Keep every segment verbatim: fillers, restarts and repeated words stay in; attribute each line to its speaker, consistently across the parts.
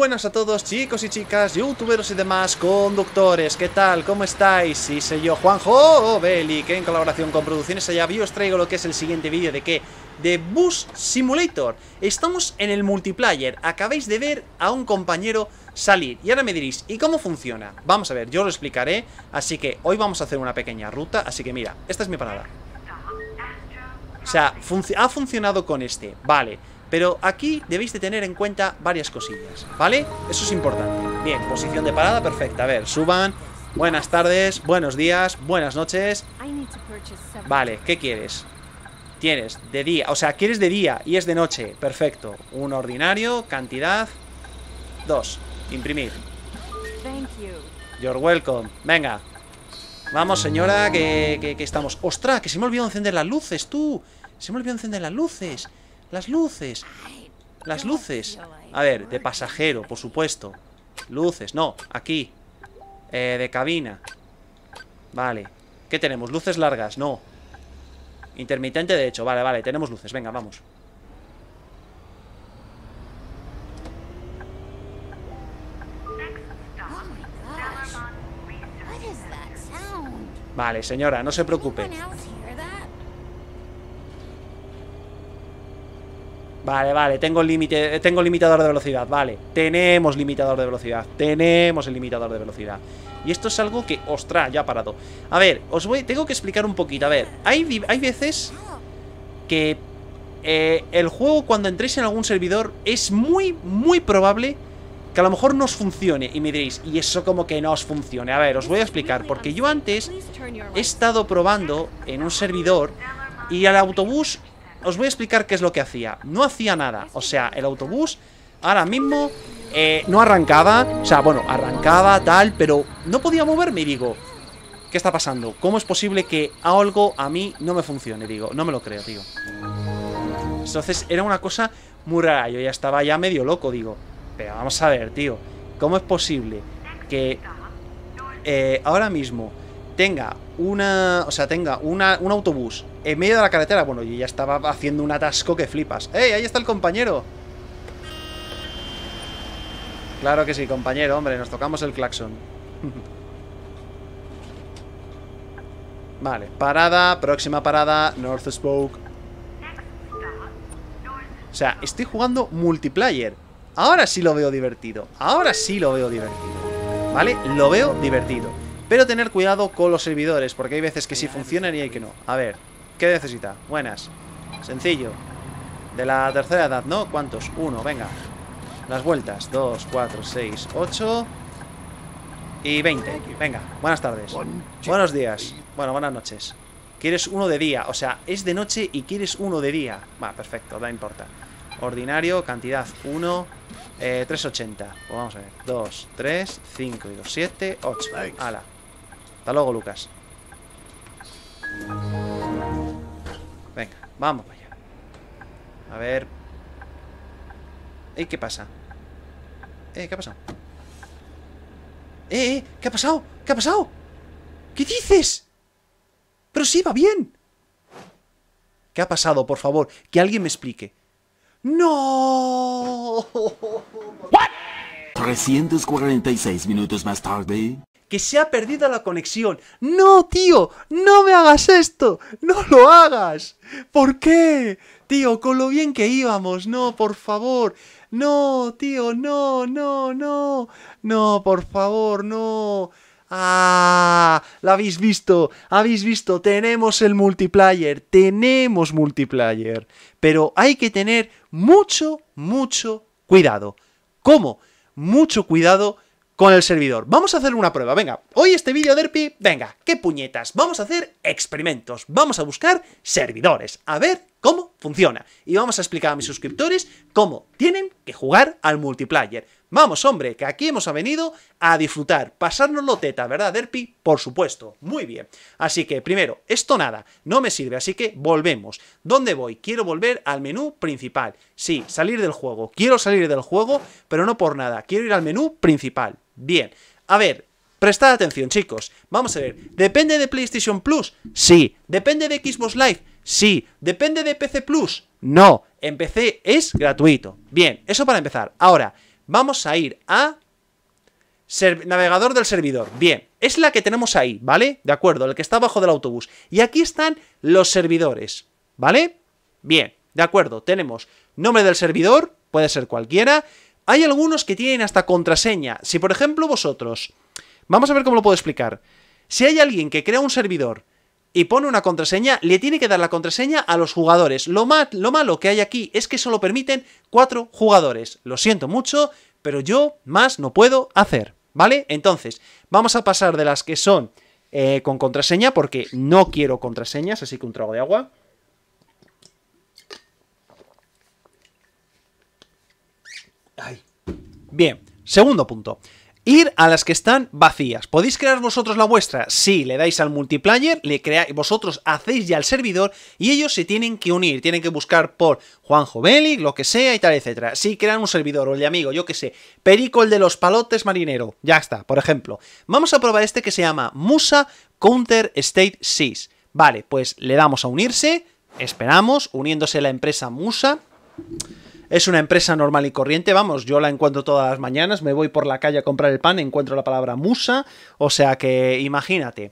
Speaker 1: buenas a todos, chicos y chicas, youtuberos y demás conductores. ¿Qué tal? ¿Cómo estáis? Sí, soy yo, Juanjo Belli, que en colaboración con Producciones Ayaví os traigo lo que es el siguiente vídeo de ¿qué? De Bus Simulator. Estamos en el multiplayer. Acabáis de ver a un compañero salir y ahora me diréis, ¿y cómo funciona? Vamos a ver, yo lo explicaré. Así que hoy vamos a hacer una pequeña ruta. Así que mira, esta es mi parada. O sea, func- ha funcionado con este, vale. Pero aquí debéis de tener en cuenta varias cosillas, ¿vale? Eso es importante. Bien, posición de parada perfecta. A ver, suban. Buenas tardes, buenos días, buenas noches. Vale, ¿qué quieres? Tienes de día, o sea, quieres de día y es de noche. Perfecto. Un ordinario, cantidad. Dos, imprimir. You're welcome. Venga. Vamos, señora, que, que, que estamos. ¡Ostras! Que se me olvidó encender las luces, tú. Se me olvidó encender las luces. Las luces. Las luces. A ver, de pasajero, por supuesto. Luces, no, aquí. Eh, de cabina. Vale. ¿Qué tenemos? Luces largas, no. Intermitente, de hecho, vale, vale, tenemos luces, venga, vamos. Vale, señora, no se preocupe. Vale, vale, tengo el límite, tengo limitador de velocidad, vale. Tenemos limitador de velocidad. Tenemos el limitador de velocidad. Y esto es algo que, ostras, ya ha parado. A ver, os voy, tengo que explicar un poquito. A ver, hay, hay veces que eh, el juego, cuando entréis en algún servidor, es muy, muy probable que a lo mejor no os funcione. Y me diréis, ¿y eso como que no os funcione? A ver, os voy a explicar. Porque yo antes he estado probando en un servidor y al autobús... Os voy a explicar qué es lo que hacía. No hacía nada. O sea, el autobús ahora mismo eh, no arrancaba. O sea, bueno, arrancaba tal, pero no podía moverme y digo, ¿qué está pasando? ¿Cómo es posible que algo a mí no me funcione? Digo, no me lo creo, digo. Entonces era una cosa muy rara. Yo ya estaba ya medio loco, digo. Pero vamos a ver, tío. ¿Cómo es posible que eh, ahora mismo tenga una... O sea, tenga una, un autobús en medio de la carretera? Bueno, yo ya estaba haciendo un atasco que flipas. ¡Ey! Ahí está el compañero. Claro que sí, compañero, hombre. Nos tocamos el claxon. Vale, parada, próxima parada, North Spoke. O sea, estoy jugando multiplayer. Ahora sí lo veo divertido. Ahora sí lo veo divertido. ¿Vale? Lo veo divertido. Pero tener cuidado con los servidores, porque hay veces que sí funcionan y hay que no. A ver, ¿qué necesita? Buenas. Sencillo. De la tercera edad, ¿no? ¿Cuántos? Uno, venga. Las vueltas. Dos, cuatro, seis, ocho y veinte. Venga, buenas tardes. Buenos días. Bueno, buenas noches. ¿Quieres uno de día? O sea, es de noche y quieres uno de día. Va, perfecto, no importa. Ordinario, cantidad uno, eh, tres ochenta. Pues vamos a ver. dos, tres, cinco y dos, siete, ocho. Ala. Hasta luego, Lucas. Venga, vamos para allá. A ver. ¿Eh? ¿Qué pasa? ¿Eh? ¿Qué ha pasado? ¿Eh? ¿Eh? ¿Qué ha pasado? ¿Qué ha pasado? ¿Qué dices? Pero sí, va bien. ¿Qué ha pasado? Por favor, que alguien me explique. ¡No!
Speaker 2: ¿What? trescientos cuarenta y seis minutos más tarde.
Speaker 1: Que se ha perdido la conexión. ¡No, tío! ¡No me hagas esto! ¡No lo hagas! ¿Por qué? Tío, con lo bien que íbamos. No, por favor. No, tío, no, no, no. No, por favor, no. ¡Ah! ¿La habéis visto? ¿Habéis visto? Tenemos el multiplayer. Tenemos multiplayer. Pero hay que tener mucho, mucho cuidado. ¿Cómo? Mucho cuidado con el servidor. Vamos a hacer una prueba, venga. Hoy este vídeo, Derpy, venga, qué puñetas. Vamos a hacer experimentos. Vamos a buscar servidores. A ver cómo funciona. Y vamos a explicar a mis suscriptores cómo tienen que jugar al multiplayer. Vamos, hombre, que aquí hemos venido a disfrutar, pasárnoslo teta, ¿verdad, Derpy? Por supuesto, muy bien. Así que, primero, esto nada, no me sirve, así que volvemos. ¿Dónde voy? Quiero volver al menú principal. Sí, salir del juego. Quiero salir del juego, pero no por nada. Quiero ir al menú principal. Bien, a ver, prestad atención, chicos. Vamos a ver, ¿depende de PlayStation Plus? Sí. ¿Depende de Xbox Live? Sí. ¿Depende de P C Plus? No. En P C es gratuito. Bien, eso para empezar. Ahora, Vamos a ir a navegador del servidor. Bien, es la que tenemos ahí, ¿vale? De acuerdo, el que está abajo del autobús. Y aquí están los servidores, ¿vale? Bien, de acuerdo, tenemos nombre del servidor, puede ser cualquiera. Hay algunos que tienen hasta contraseña. Si por ejemplo vosotros... Vamos a ver cómo lo puedo explicar. Si hay alguien que crea un servidor y pone una contraseña, le tiene que dar la contraseña a los jugadores. Lo, ma lo malo que hay aquí es que solo permiten cuatro jugadores. Lo siento mucho, pero yo más no puedo hacer, ¿vale? Entonces, vamos a pasar de las que son eh, con contraseña, porque no quiero contraseñas, así que un trago de agua. Ay. Bien, segundo punto. Ir a las que están vacías. ¿Podéis crear vosotros la vuestra? Sí, le dais al multiplayer, le creáis, vosotros hacéis ya el servidor y ellos se tienen que unir, tienen que buscar por Juanjo Belic, lo que sea y tal, etcétera. Sí, crean un servidor, o el de amigo, yo que sé, Perico el de los palotes marinero, ya está, por ejemplo. Vamos a probar este que se llama Musa Counter State seis. Vale, pues le damos a unirse, esperamos, uniéndose la empresa Musa. Es una empresa normal y corriente, vamos, yo la encuentro todas las mañanas, me voy por la calle a comprar el pan, encuentro la palabra Musa, o sea que imagínate.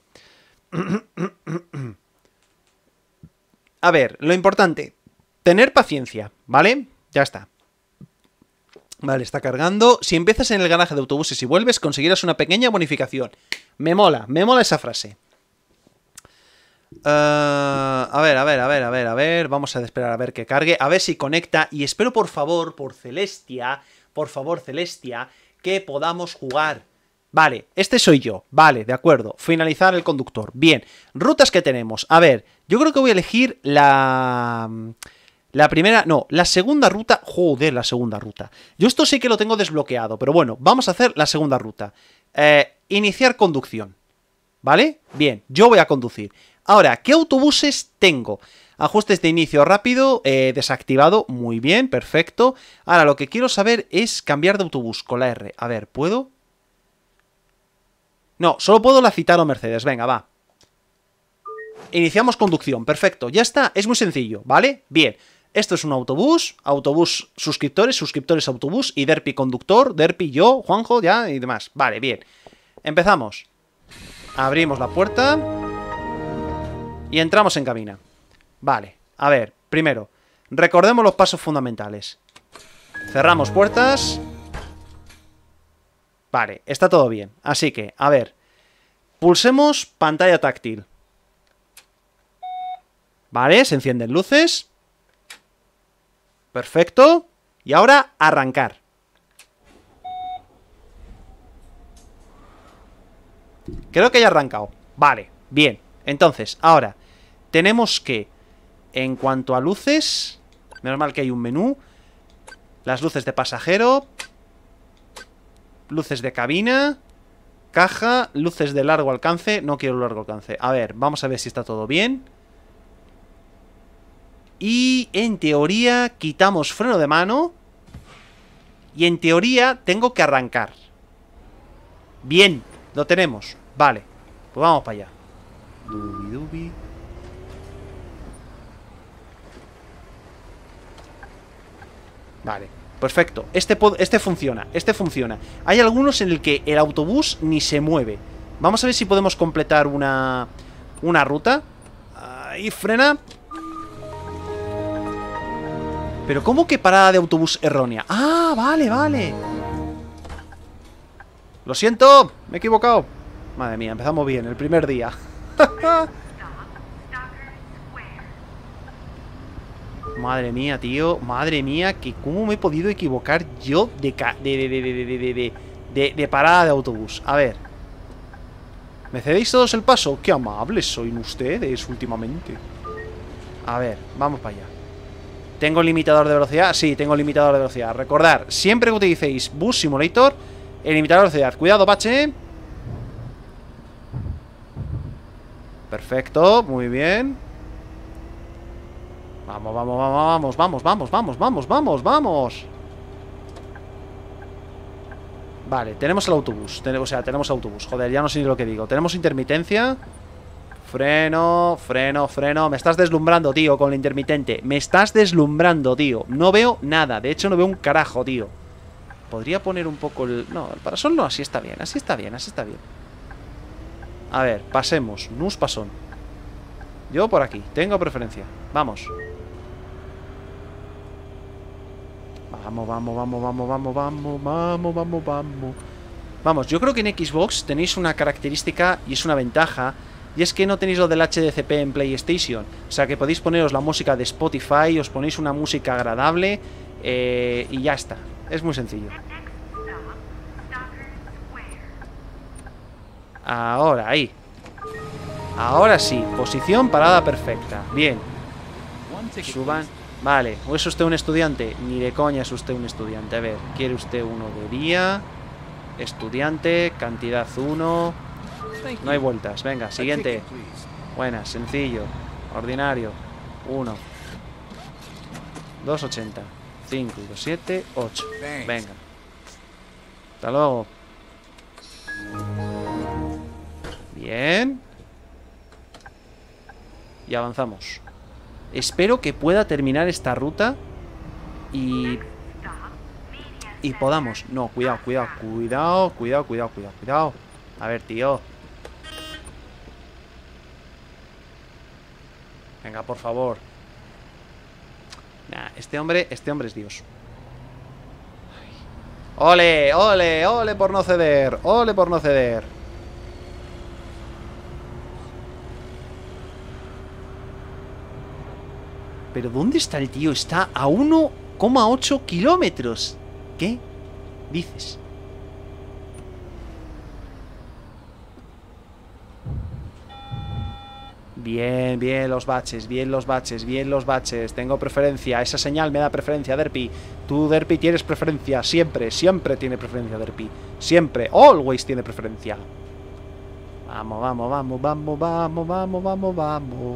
Speaker 1: A ver, lo importante, tener paciencia, ¿vale? Ya está. Vale, está cargando. Si empiezas en el garaje de autobuses y vuelves, conseguirás una pequeña bonificación. Me mola, me mola esa frase. Uh, a ver, a ver, a ver, a ver, a ver. Vamos a esperar a ver que cargue. A ver si conecta. Y espero por favor, por Celestia, por favor Celestia, que podamos jugar. Vale, este soy yo. Vale, de acuerdo. Finalizar el conductor. Bien, rutas que tenemos. A ver, yo creo que voy a elegir la... La primera, no, la segunda ruta. Joder, la segunda ruta. Yo esto sí que lo tengo desbloqueado, pero bueno, vamos a hacer la segunda ruta. eh, Iniciar conducción. ¿Vale? Bien, yo voy a conducir. Ahora, ¿qué autobuses tengo? Ajustes de inicio rápido, eh, desactivado, muy bien, perfecto. Ahora, lo que quiero saber es cambiar de autobús con la R. A ver, ¿puedo? No, solo puedo la Citaro Mercedes, venga, va. Iniciamos conducción, perfecto, ya está, es muy sencillo, ¿vale? Bien, esto es un autobús, autobús suscriptores, suscriptores autobús y Derpy conductor, Derpy yo, Juanjo, ya y demás. Vale, bien, empezamos. Abrimos la puerta y entramos en cabina. Vale, a ver, primero, recordemos los pasos fundamentales. Cerramos puertas. Vale, está todo bien. Así que, a ver, pulsemos pantalla táctil. Vale, se encienden luces. Perfecto. Y ahora, arrancar. Creo que ya ha arrancado. Vale, bien. Entonces, ahora tenemos que, en cuanto a luces, menos mal que hay un menú. Las luces de pasajero, luces de cabina, caja, luces de largo alcance. No quiero largo alcance. A ver, vamos a ver si está todo bien. Y en teoría quitamos freno de mano. Y en teoría tengo que arrancar. Bien, lo tenemos. Vale, pues vamos para allá. Dubi, dubi. Vale, perfecto. Este, este funciona, este funciona. Hay algunos en el que el autobús ni se mueve. Vamos a ver si podemos completar una, una ruta. Ahí frena. Pero ¿cómo que parada de autobús errónea? Ah, vale, vale. Lo siento, me he equivocado. Madre mía, empezamos bien, el primer día. Madre mía, tío. Madre mía, que cómo me he podido equivocar yo de, de, de, de, de, de, de, de, de parada de autobús. A ver. ¿Me cedéis todos el paso? Qué amables sois ustedes últimamente. A ver, vamos para allá. ¿Tengo limitador de velocidad? Sí, tengo limitador de velocidad. Recordad, siempre que utilicéis Bus Simulator, el limitador de velocidad. Cuidado, Pache. Perfecto, muy bien. Vamos, vamos, vamos, vamos, vamos, vamos, vamos, vamos, vamos. Vale, tenemos el autobús. O sea, tenemos autobús. Joder, ya no sé ni lo que digo. Tenemos intermitencia. Freno, freno, freno. Me estás deslumbrando, tío, con la intermitente. Me estás deslumbrando, tío. No veo nada. De hecho, no veo un carajo, tío. podría poner un poco el... No, el parasol no, así está bien, así está bien, así está bien. A ver, pasemos. Nus pasón. Yo por aquí, tengo preferencia. Vamos. Vamos, vamos, vamos, vamos, vamos, vamos, vamos, vamos, vamos. Vamos, yo creo que en Xbox tenéis una característica y es una ventaja, y es que no tenéis lo del H D C P en PlayStation. O sea, que podéis poneros la música de Spotify, os ponéis una música agradable eh, y ya está. Es muy sencillo. Ahora, ahí. Ahora sí, posición parada perfecta. Bien. Suban. Vale, ¿o es usted un estudiante? Ni de coña es usted un estudiante. A ver, ¿quiere usted uno de día? Estudiante, cantidad uno. No hay vueltas, venga, siguiente. Buena, sencillo. Ordinario, uno. dos ochenta. cinco, dos siete, ocho. Venga. Hasta luego. Bien. Y avanzamos. Espero que pueda terminar esta ruta y... Y podamos... No, cuidado, cuidado, cuidado, cuidado, cuidado, cuidado, cuidado. A ver, tío. Venga, por favor. Nah, este hombre, este hombre es Dios. ¡Ole, ole, ole por no ceder! ¡Ole por no ceder! ¿Pero dónde está el tío? Está a uno coma ocho kilómetros. ¿Qué dices? Bien, bien los baches, bien los baches, bien los baches. Tengo preferencia, esa señal me da preferencia, Derpy. Tú, Derpy, tienes preferencia, siempre, siempre tiene preferencia, Derpy. Siempre, always tiene preferencia. Vamos, vamos, vamos, vamos, vamos, vamos, vamos, vamos.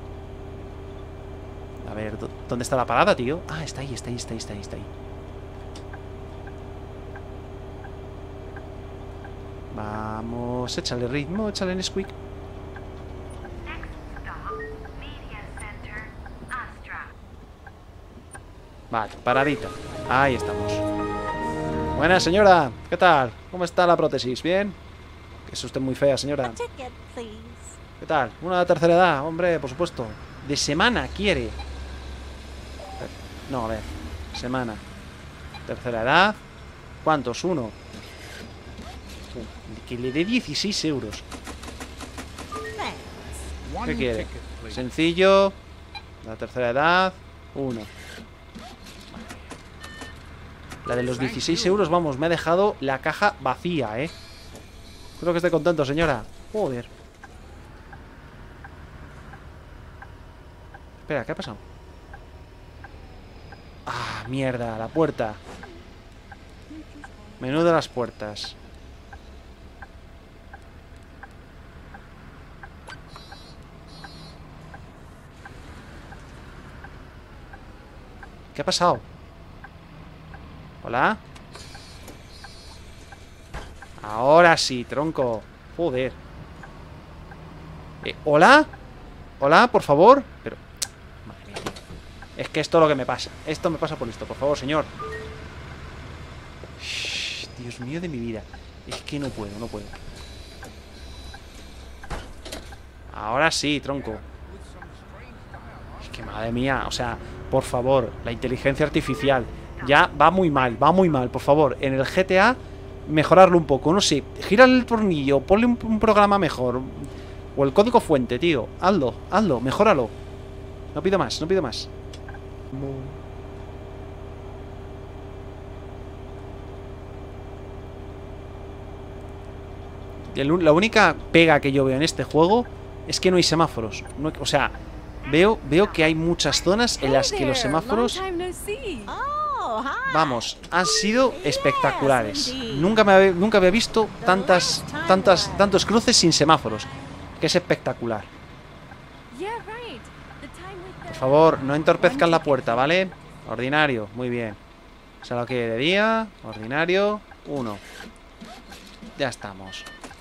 Speaker 1: A ver, ¿dónde está la parada, tío? Ah, está ahí, está ahí, está ahí, está ahí, está ahí. Vamos, échale ritmo, échale en squeak. Vale, paradita. Ahí estamos. Buena, señora. ¿Qué tal? ¿Cómo está la prótesis? ¿Bien? Que es usted muy fea, señora. ¿Qué tal? Una de tercera edad, hombre, por supuesto. De semana quiere. No, a ver. Semana. Tercera edad. ¿Cuántos? Uno. Que le dé dieciséis euros. ¿Qué quiere? Sencillo. La tercera edad. Uno. La de los dieciséis euros, vamos, me ha dejado la caja vacía, ¿eh? Creo que esté contento, señora. Joder. Espera, ¿qué ha pasado? Ah, mierda, la puerta. Menú de las puertas. ¿Qué ha pasado? ¿Hola? Ahora sí, tronco. Joder. Eh, ¿Hola? ¿Hola, por favor? Pero... Madre mía, tío. Es que esto es lo que me pasa. Esto me pasa por esto, por favor, señor. Shh, Dios mío de mi vida. Es que no puedo, no puedo. Ahora sí, tronco. Es que madre mía, o sea, por favor, la inteligencia artificial ya va muy mal, va muy mal, por favor. En el G T A, mejorarlo un poco. No sé, gira el tornillo, ponle un, un programa mejor. O el código fuente, tío. Hazlo, hazlo, mejóralo. No pido más, no pido más. Y el, la única pega que yo veo en este juego es que no hay semáforos. No, o sea, veo, veo que hay muchas zonas en las que los semáforos... Vamos, han sido espectaculares. Nunca me había, nunca había visto tantas, tantas, tantos cruces sin semáforos. Que es espectacular. Por favor, no entorpezcan la puerta, ¿vale? Ordinario, muy bien. Solo que de día, ordinario, uno. Ya estamos.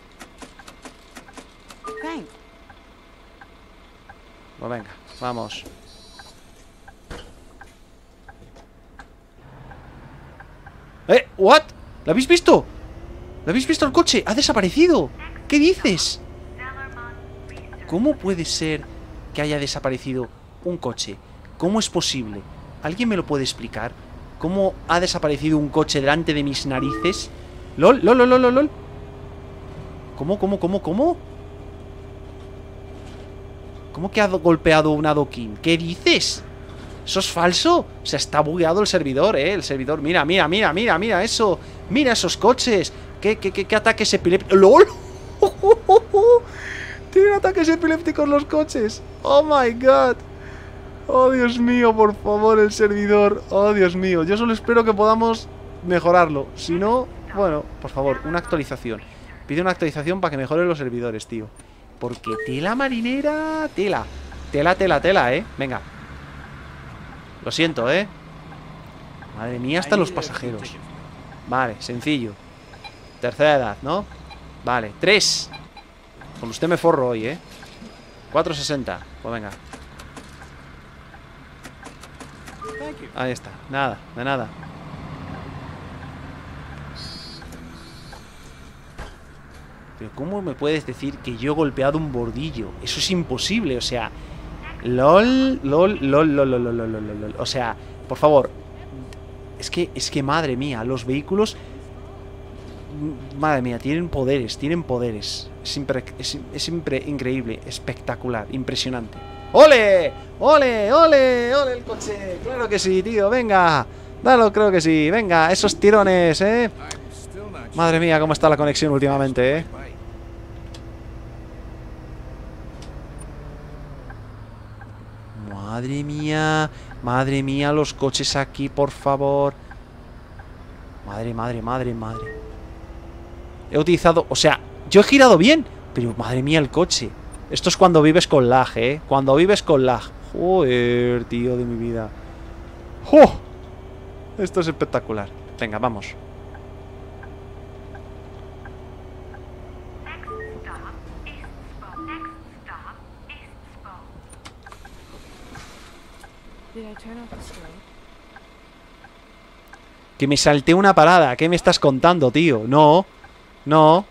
Speaker 1: Pues venga, vamos. ¡Eh! ¿What? ¿Lo habéis visto? ¿Lo habéis visto el coche? ¡Ha desaparecido! ¿Qué dices? ¿Cómo puede ser que haya desaparecido un coche? ¿Cómo es posible? ¿Alguien me lo puede explicar? ¿Cómo ha desaparecido un coche delante de mis narices? ¿Lol? ¿Lol, lol, lol, lol? ¿Cómo, cómo, cómo, cómo? ¿Cómo que ha golpeado un adoquín? ¿Qué dices? ¿Eso es falso? O sea, está bugueado el servidor, ¿eh? El servidor, mira, mira, mira, mira, mira eso. Mira esos coches. ¿Qué, qué, qué, qué ataques epilépticos? ¡Lol! Tienen ataques epilépticos los coches. ¡Oh, my God! ¡Oh, Dios mío, por favor, el servidor! ¡Oh, Dios mío! Yo solo espero que podamos mejorarlo. Si no, bueno, por favor, una actualización. Pide una actualización para que mejore los servidores, tío. Porque tela marinera, tela. Tela, tela, tela, ¿eh? Venga. Lo siento, ¿eh? Madre mía, hasta los pasajeros. Vale, sencillo. Tercera edad, ¿no? Vale, tres. Con usted me forro hoy, ¿eh? cuatro sesenta. Pues venga. Ahí está. Nada, de nada. Pero ¿cómo me puedes decir que yo he golpeado un bordillo? Eso es imposible, o sea... LOL, LOL, LOL, LOL, LOL, LOL, LOL, LOL, LOL. O sea, por favor. Es que, es que, madre mía, los vehículos... Madre mía, tienen poderes, tienen poderes. Es, impre, es, es impre, increíble, espectacular, impresionante. ¡Ole! ¡Ole! ¡Ole! ¡Ole el coche! ¡Claro que sí, tío! ¡Venga! Dalo, creo que sí. Venga, esos tirones, ¿eh? Madre mía, cómo está la conexión últimamente, ¿eh? Madre mía. Madre mía, los coches aquí, por favor. Madre, madre, madre, madre. He utilizado... O sea, yo he girado bien, pero madre mía el coche. Esto es cuando vives con lag, ¿eh? Cuando vives con lag. Joder, tío de mi vida. ¡Oh! Esto es espectacular. Venga, vamos. Que me salté una parada. ¿Qué me estás contando, tío? No. No.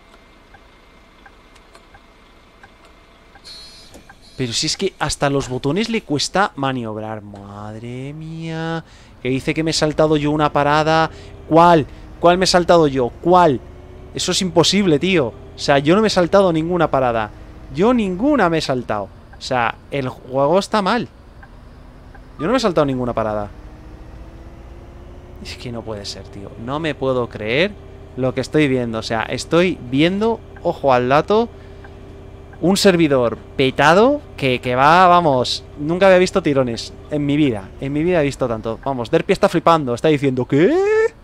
Speaker 1: Pero si es que hasta los botones le cuesta maniobrar. Madre mía. Que dice que me he saltado yo una parada. ¿Cuál? ¿Cuál me he saltado yo? ¿Cuál? Eso es imposible, tío. O sea, yo no me he saltado ninguna parada. Yo ninguna me he saltado. O sea, el juego está mal. Yo no me he saltado ninguna parada. Es que no puede ser, tío. No me puedo creer lo que estoy viendo. O sea, estoy viendo, ojo al dato, un servidor petado que, que va, vamos, nunca había visto tirones en mi vida. En mi vida he visto tanto. Vamos, Derpy está flipando. Está diciendo, ¿qué?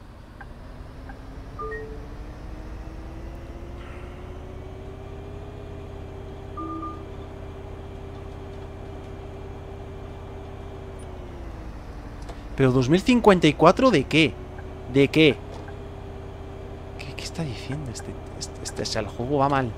Speaker 1: Pero dos mil cincuenta y cuatro, ¿de qué? ¿De qué? ¿Qué, qué está diciendo este, este, este? O sea, el juego va mal.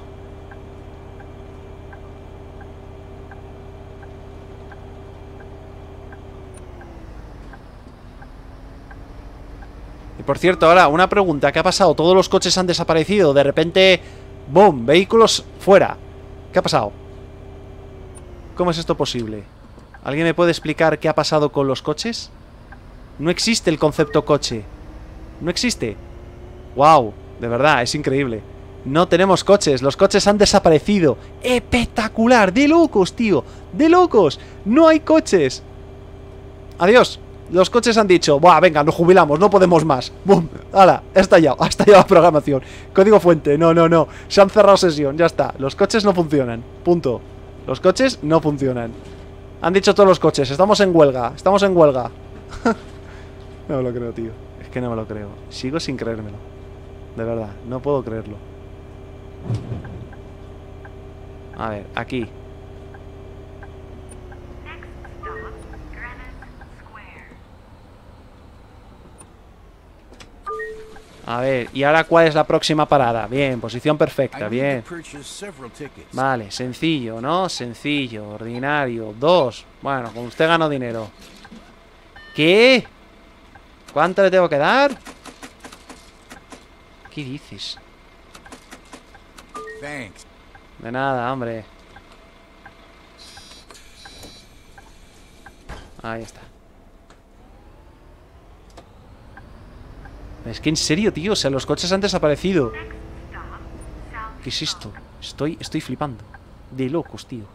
Speaker 1: Y por cierto, ahora, una pregunta. ¿Qué ha pasado? Todos los coches han desaparecido. De repente, ¡boom! Vehículos fuera. ¿Qué ha pasado? ¿Cómo es esto posible? ¿Alguien me puede explicar qué ha pasado con los coches? No existe el concepto coche. No existe. ¡Wow! De verdad, es increíble. No tenemos coches. Los coches han desaparecido. ¡Espectacular! ¡De locos, tío! ¡De locos! ¡No hay coches! ¡Adiós! Los coches han dicho, ¡buah, venga, nos jubilamos, no podemos más! ¡Bum! ¡Hala! Ha estallado, ha estallado la programación. Código fuente, no, no, no. Se han cerrado sesión, ya está. Los coches no funcionan. Punto. Los coches no funcionan. Han dicho todos los coches, estamos en huelga. Estamos en huelga. No me lo creo, tío. Es que no me lo creo. Sigo sin creérmelo. De verdad, no puedo creerlo. A ver, aquí. A ver, ¿y ahora cuál es la próxima parada? Bien, posición perfecta, bien. Vale, sencillo, ¿no? Sencillo, ordinario. Dos. Bueno, con usted ganó dinero. ¿Qué? ¿Cuánto le tengo que dar? ¿Qué dices?
Speaker 3: Thanks.
Speaker 1: De nada, hombre. Ahí está. Es que en serio, tío, o sea, los coches han desaparecido. ¿Qué es esto? Estoy, estoy flipando. De locos, tío.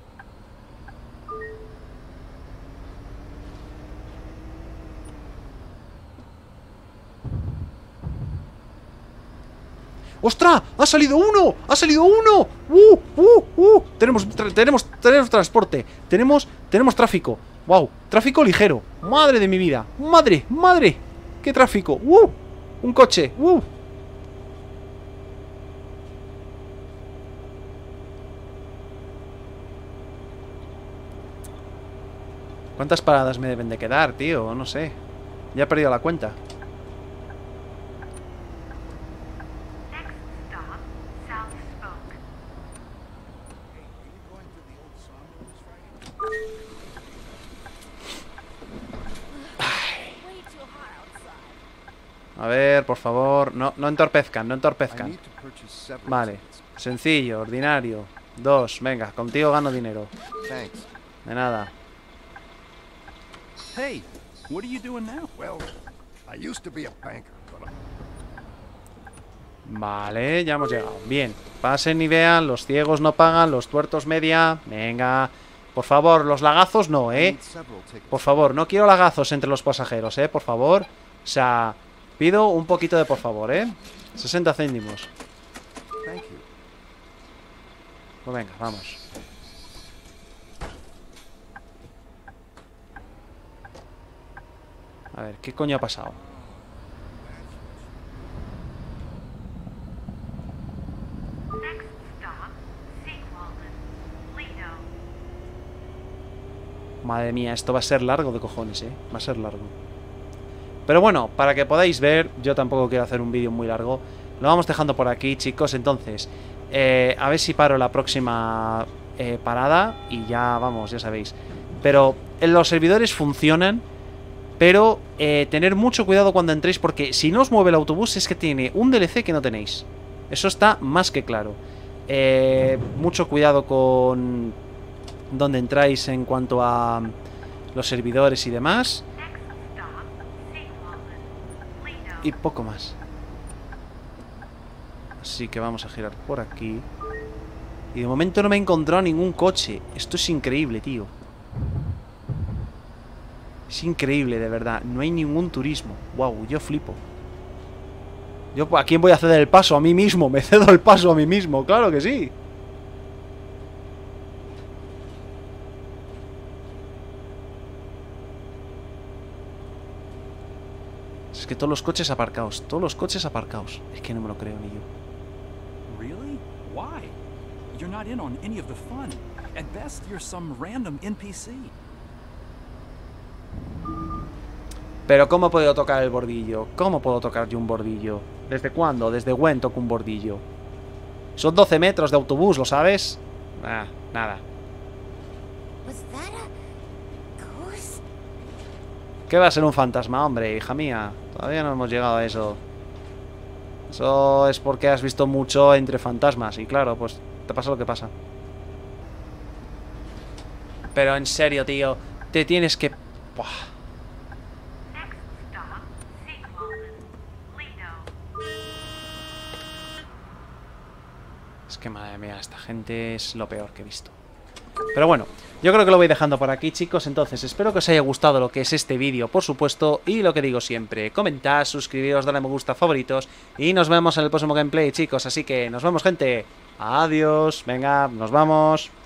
Speaker 1: ¡Ostras! ¡Ha salido uno! ¡Ha salido uno! ¡Uh! ¡Uh! ¡Uh! Tenemos, tra tenemos, tenemos transporte. Tenemos, tenemos tráfico. ¡Wow! Tráfico ligero. ¡Madre de mi vida! ¡Madre! ¡Madre! ¡Qué tráfico! ¡Uh! Un coche. ¡Uh! ¿Cuántas paradas me deben de quedar, tío? No sé. Ya he perdido la cuenta. A ver, por favor. No, no entorpezcan, no entorpezcan. Vale. Sencillo, ordinario. Dos, venga, contigo gano dinero. De nada.
Speaker 3: Hey, what are you doing now? Well, I used to be a banker, but
Speaker 1: Vale, ya hemos llegado. Bien, pasen y vean. Los ciegos no pagan, los tuertos media. Venga. Por favor, los lagazos no, ¿eh? Por favor, no quiero lagazos entre los pasajeros, ¿eh? Por favor. O sea, pido un poquito de por favor, ¿eh? sesenta céntimos. Pues venga, vamos. A ver, ¿qué coño ha pasado? Madre mía, esto va a ser largo de cojones, ¿eh? Va a ser largo. Pero bueno, para que podáis ver, yo tampoco quiero hacer un vídeo muy largo. Lo vamos dejando por aquí, chicos. Entonces, eh, a ver si paro la próxima eh, parada. Y ya, vamos, ya sabéis. Pero en los servidores funcionan. Pero eh, tener mucho cuidado cuando entréis, porque si no os mueve el autobús es que tiene un D L C que no tenéis. Eso está más que claro. Eh, mucho cuidado con dónde entráis en cuanto a los servidores y demás. Y poco más. Así que vamos a girar por aquí. Y de momento no me he encontrado ningún coche. Esto es increíble, tío. Es increíble, de verdad. No hay ningún turismo. Wow, yo flipo. Yo, ¿a quién voy a ceder el paso? A mí mismo. Me cedo el paso a mí mismo. Claro que sí. Es que todos los coches aparcados. Todos los coches aparcados. Es que no me lo creo ni yo.
Speaker 3: really? Why? You're not in on any of the fun. At best, you're some random N P C.
Speaker 1: Pero ¿cómo puedo tocar el bordillo? ¿Cómo puedo tocar yo un bordillo? ¿Desde cuándo? Desde when toco un bordillo. Son doce metros de autobús, ¿lo sabes? Ah, nada. ¿Qué va a ser un fantasma, hombre, hija mía? Todavía no hemos llegado a eso. Eso es porque has visto mucho entre fantasmas. Y claro, pues te pasa lo que pasa. Pero en serio, tío, te tienes que... Buah. Es que madre mía, esta gente es lo peor que he visto. Pero bueno, yo creo que lo voy dejando por aquí, chicos. Entonces, espero que os haya gustado lo que es este vídeo, por supuesto. Y lo que digo siempre, comentad, suscribiros, dale a me gusta, favoritos. Y nos vemos en el próximo gameplay, chicos. Así que nos vemos, gente. Adiós. Venga, nos vamos.